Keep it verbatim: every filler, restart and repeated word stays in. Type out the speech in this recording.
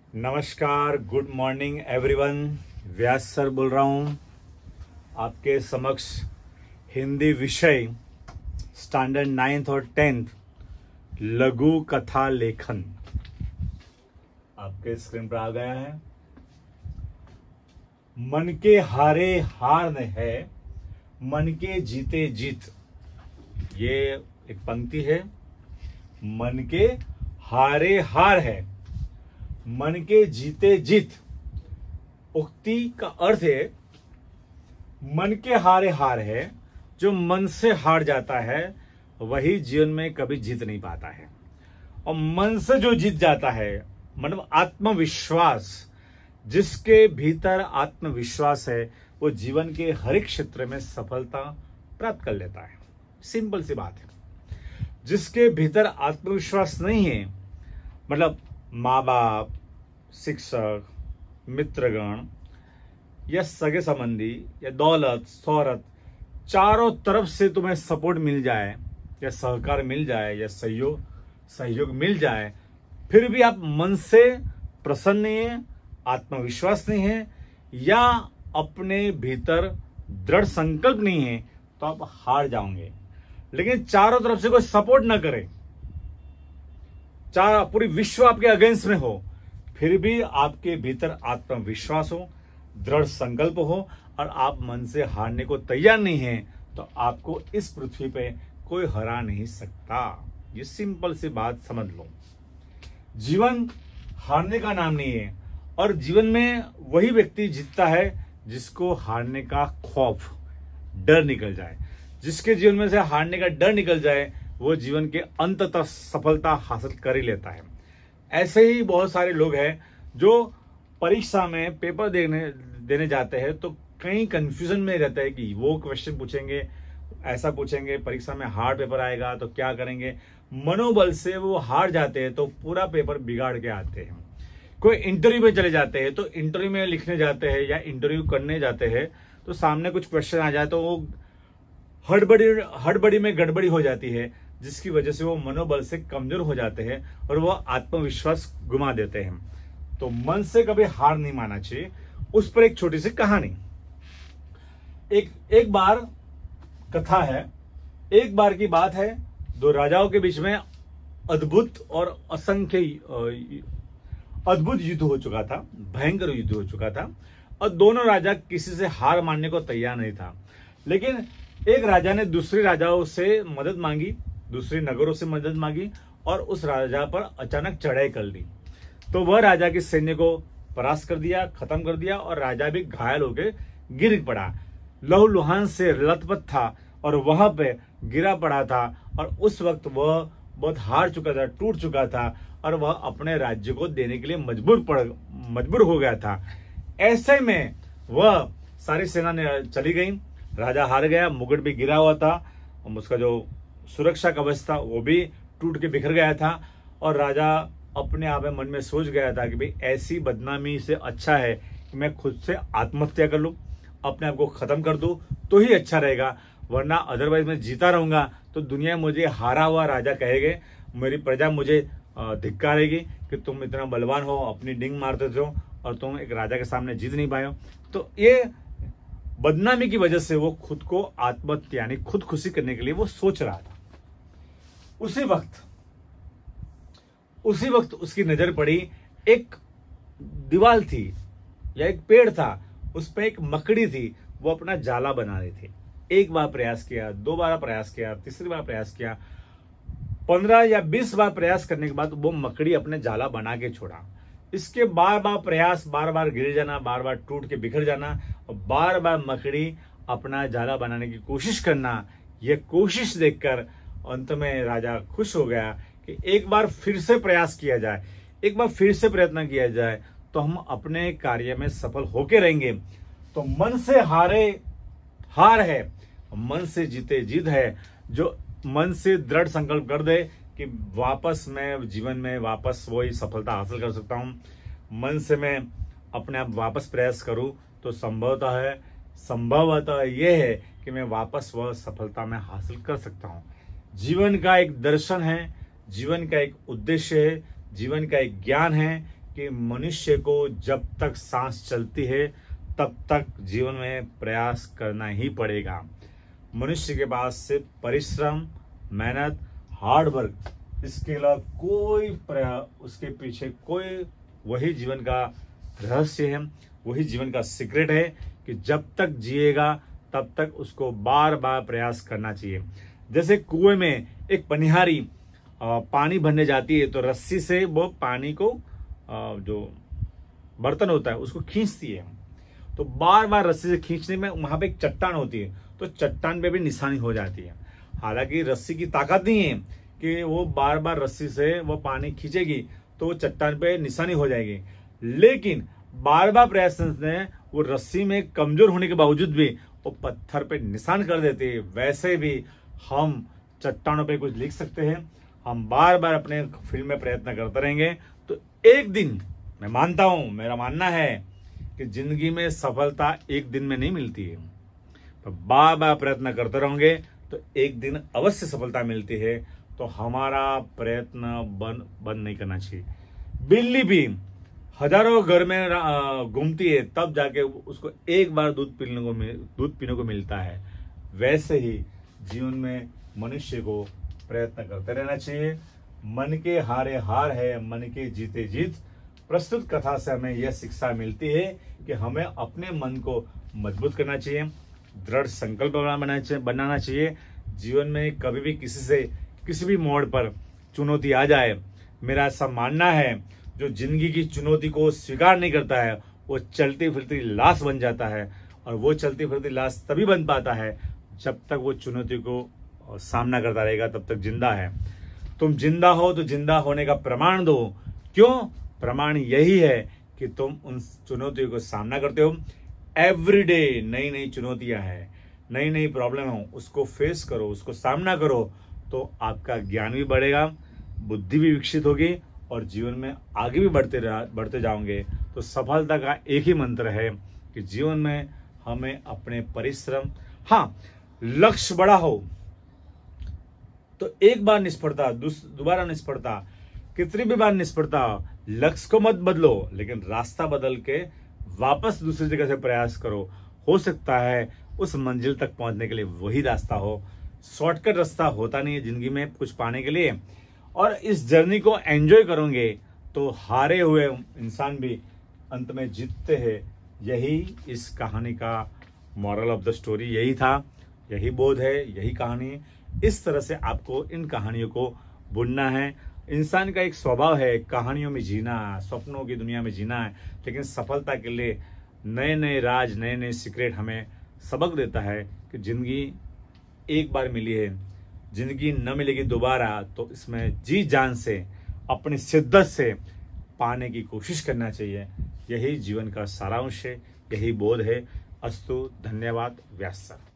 नमस्कार, good morning everyone. Vyas sir बोल रहा हूं आपके समक्ष। हिंदी विषय स्टैंडर्ड नाइन्थ और टेंथ लघु कथा लेखन आपके स्क्रीन पर आ गया है। मन के हारे हार न है, मन के जीते जीत। ये एक पंक्ति है। मन के हारे हार है, मन के जीते जीत। उक्ति का अर्थ है मन के हारे हार है। जो मन से हार जाता है वही जीवन में कभी जीत नहीं पाता है, और मन से जो जीत जाता है मतलब आत्मविश्वास, जिसके भीतर आत्मविश्वास है वो जीवन के हर एक क्षेत्र में सफलता प्राप्त कर लेता है। सिंपल सी बात है। जिसके भीतर आत्मविश्वास नहीं है, मतलब माँ बाप, शिक्षक, मित्रगण या सगे संबंधी या दौलत शौहरत, चारों तरफ से तुम्हें सपोर्ट मिल जाए या सहकार मिल जाए या सहयोग सहयोग मिल जाए, फिर भी आप मन से प्रसन्न नहीं है, आत्मविश्वास नहीं है या अपने भीतर दृढ़ संकल्प नहीं है, तो आप हार जाओगे। लेकिन चारों तरफ से कोई सपोर्ट ना करे, चार पूरी विश्व आपके अगेंस्ट में हो, फिर भी आपके भीतर आत्मविश्वास हो, दृढ़ संकल्प हो और आप मन से हारने को तैयार नहीं है, तो आपको इस पृथ्वी पे कोई हरा नहीं सकता। ये सिंपल सी बात समझ लो। जीवन हारने का नाम नहीं है, और जीवन में वही व्यक्ति जीतता है जिसको हारने का खौफ, डर निकल जाए। जिसके जीवन में से हारने का डर निकल जाए वो जीवन के अंत तक सफलता हासिल कर ही लेता है। ऐसे ही बहुत सारे लोग हैं जो परीक्षा में पेपर देने देने जाते हैं तो कहीं कंफ्यूजन में रहता है कि वो क्वेश्चन पूछेंगे, ऐसा पूछेंगे, परीक्षा में हार्ड पेपर आएगा तो क्या करेंगे। मनोबल से वो हार जाते हैं तो पूरा पेपर बिगाड़ के आते हैं। कोई इंटरव्यू में चले जाते हैं तो इंटरव्यू में लिखने जाते हैं या इंटरव्यू करने जाते हैं तो सामने कुछ क्वेश्चन आ जाए तो वो हड़बड़ी हड़बड़ी में गड़बड़ी हो जाती है, जिसकी वजह से वो मनोबल से कमजोर हो जाते हैं और वो आत्मविश्वास गुमा देते हैं। तो मन से कभी हार नहीं मानना चाहिए। उस पर एक छोटी सी कहानी। एक एक बार कथा है, एक बार की बात है। दो राजाओं के बीच में अद्भुत और असंख्य अद्भुत युद्ध हो चुका था, भयंकर युद्ध हो चुका था, और दोनों राजा किसी से हार मानने को तैयार नहीं था। लेकिन एक राजा ने दूसरे राजाओं से मदद मांगी, दूसरे नगरों से मदद मांगी और उस राजा पर अचानक चढ़ाई कर ली। तो वह राजा की सैन्य को परास्त कर दिया, खत्म कर दिया, और राजा भी घायल होकर गिर पड़ा। लहूलुहान से लथपथ था और वहां पे गिरा पड़ा था, और उस वक्त वह बहुत हार चुका था, टूट चुका था, और वह अपने राज्य को देने के लिए मजबूर पड़ मजबूर हो गया था। ऐसे में वह सारी सेना ने चली गई, राजा हार गया, मुकुट भी गिरा हुआ था, और उसका जो सुरक्षा कवच था वो भी टूट के बिखर गया था। और राजा अपने आप में मन में सोच गया था कि भाई ऐसी बदनामी से अच्छा है कि मैं खुद से आत्महत्या कर लूं, अपने आप को खत्म कर दूं तो ही अच्छा रहेगा, वरना अदरवाइज मैं जीता रहूंगा तो दुनिया मुझे हारा हुआ राजा कहेगे, मेरी प्रजा मुझे धिक्कारेगी कि तुम इतना बलवान हो, अपनी डिंग मारते हो और तुम एक राजा के सामने जीत नहीं पाए हो। तो ये बदनामी की वजह से वो खुद को आत्महत्या यानी खुद खुशी करने के लिए वो सोच रहा था। उसी वक्त उसी वक्त उसकी नजर पड़ी, एक दीवार थी या एक पेड़ था, उस पर एक मकड़ी थी, वो अपना जाला बना रही थी। एक बार प्रयास किया, दो बार प्रयास किया, तीसरी बार प्रयास किया, पंद्रह या बीस बार प्रयास करने के बाद वो मकड़ी अपने जाला बना के छोड़ा। इसके बार बार प्रयास, बार बार गिर जाना, बार बार टूट के बिखर जाना और बार बार मकड़ी अपना जाला बनाने की कोशिश करना, यह कोशिश देखकर अंत में राजा खुश हो गया कि एक बार फिर से प्रयास किया जाए, एक बार फिर से प्रयत्न किया जाए तो हम अपने कार्य में सफल होके रहेंगे। तो मन से हारे हार है, मन से जीते जीत है। जो मन से दृढ़ संकल्प कर दे कि वापस मैं जीवन में वापस वही सफलता हासिल कर सकता हूं, मन से मैं अपने आप वापस प्रयास करूं तो संभवतः है संभवतः यह है कि मैं वापस वह सफलता में हासिल कर सकता हूं। जीवन का एक दर्शन है, जीवन का एक उद्देश्य है, जीवन का एक ज्ञान है कि मनुष्य को जब तक सांस चलती है तब तक जीवन में प्रयास करना ही पड़ेगा। मनुष्य के पास सिर्फ परिश्रम, मेहनत, हार्ड वर्क, इसके अलावा कोई प्रयास, उसके पीछे कोई, वही जीवन का रहस्य है, वही जीवन का सीक्रेट है कि जब तक जिएगा तब तक उसको बार बार प्रयास करना चाहिए। जैसे कुएं में एक पनिहारी पानी भरने जाती है तो रस्सी से वो पानी को, जो बर्तन होता है उसको खींचती है, तो बार बार रस्सी से खींचने में वहां पे एक चट्टान होती है तो चट्टान पे भी निशानी हो जाती है। हालांकि रस्सी की ताकत नहीं है कि वो बार बार रस्सी से वो पानी खींचेगी तो वो चट्टान पे निशानी हो जाएगी, लेकिन बार बार प्रयास से वो रस्सी में कमजोर होने के बावजूद भी वो पत्थर पे निशान कर देती है। वैसे भी हम चट्टानों पे कुछ लिख सकते हैं, हम बार बार अपने फील्ड में प्रयत्न करते रहेंगे तो एक दिन, मैं मानता हूं, मेरा मानना है कि जिंदगी में सफलता एक दिन में नहीं मिलती है, तो बार बार प्रयत्न करते रहोगे तो एक दिन अवश्य सफलता मिलती है। तो हमारा प्रयत्न बंद बंद नहीं करना चाहिए। बिल्ली भी हजारों घर में घूमती है तब जाके उसको एक बार दूध पीने को दूध पीने को मिलता है। वैसे ही जीवन में मनुष्य को प्रयत्न करते रहना चाहिए। मन के हारे हार है, मन के जीते जीत। प्रस्तुत कथा से हमें यह शिक्षा मिलती है कि हमें अपने मन को मजबूत करना चाहिए, दृढ़ संकल्प बनाना चाहिए। जीवन में कभी भी किसी से किसी भी मोड़ पर चुनौती आ जाए, मेरा ऐसा मानना है जो जिंदगी की चुनौती को स्वीकार नहीं करता है वो चलती फिरती लाश बन जाता है, और वो चलती फिरती लाश तभी बन पाता है जब तक वो चुनौती को सामना करता रहेगा, तब तक जिंदा है। तुम जिंदा हो तो जिंदा होने का प्रमाण दो। क्यों? प्रमाण यही है कि तुम उन चुनौतियों को सामना करते हो। एवरीडे नई नई चुनौतियां हैं, नई नई प्रॉब्लम हो, उसको फेस करो, उसको सामना करो, तो आपका ज्ञान भी बढ़ेगा, बुद्धि भी विकसित होगी और जीवन में आगे भी बढ़ते बढ़ते जाओगे। तो सफलता का एक ही मंत्र है कि जीवन में हमें अपने परिश्रम, हाँ, लक्ष्य बड़ा हो तो एक बार निष्फलता, दोबारा निष्फलता, कितनी भी बार निष्फलता, लक्ष्य को मत बदलो, लेकिन रास्ता बदल के वापस दूसरी जगह से प्रयास करो। हो सकता है उस मंजिल तक पहुंचने के लिए वही रास्ता हो। शॉर्टकट रास्ता होता नहीं है जिंदगी में कुछ पाने के लिए, और इस जर्नी को एंजॉय करोगे तो हारे हुए इंसान भी अंत में जीतते हैं। यही इस कहानी का मॉरल ऑफ द स्टोरी यही था, यही बोध है, यही कहानी। इस तरह से आपको इन कहानियों को बुनना है। इंसान का एक स्वभाव है कहानियों में जीना, सपनों की दुनिया में जीना है, लेकिन सफलता के लिए नए नए राज, नए नए सीक्रेट हमें सबक देता है कि जिंदगी एक बार मिली है, जिंदगी न मिलेगी दोबारा, तो इसमें जी जान से, अपनी शिद्दत से पाने की कोशिश करना चाहिए। यही जीवन का सारांश है, यही बोध है। अस्तु, धन्यवाद, व्यास सर।